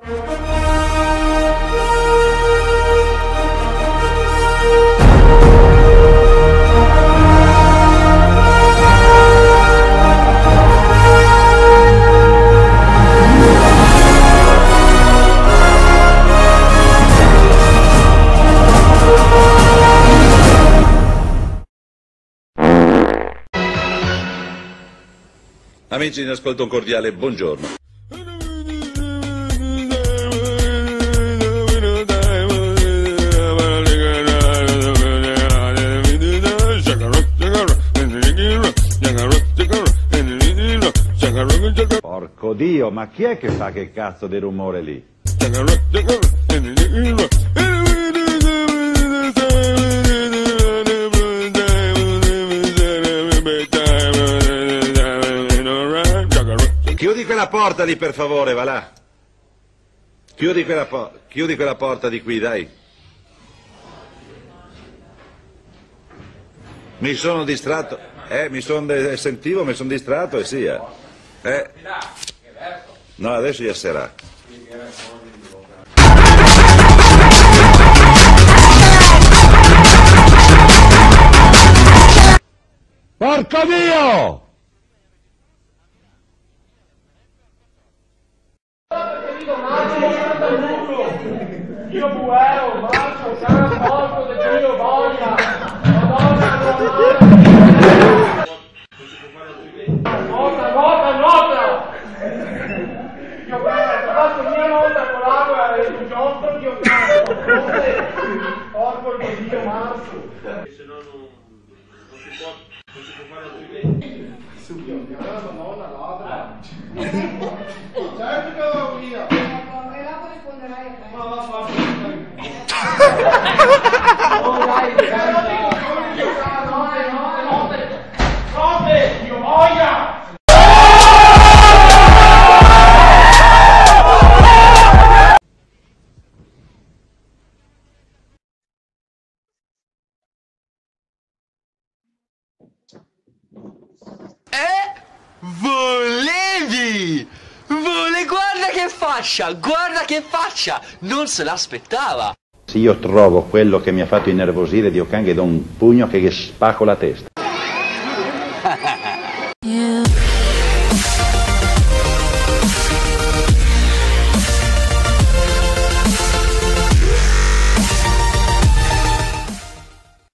Amici in ascolto, un cordiale buongiorno. Porco Dio, ma chi è che fa che cazzo di rumore lì? Chiudi quella porta lì, per favore, va là. Chiudi quella porta di qui, dai. Mi sono distratto. Sentivo, mi sono distratto e sia. No, adesso iasserà. Porco Dio! Io buero, macho, can, porco de Dio, voglia, Madonna, nota! Io faccio mia nota con l'acqua e il giostro che io canto, porco de Dio, macho. Se no non si può fare altrimenti. Subito, mia nonna ladra. Certo che vado via. E dopo risponderai a te. Ma va, notte, io voglia! Volevi! Guarda che faccia! Non se l'aspettava! Se io trovo quello che mi ha fatto innervosire, Dio can, gli do un pugno che gli spacco la testa.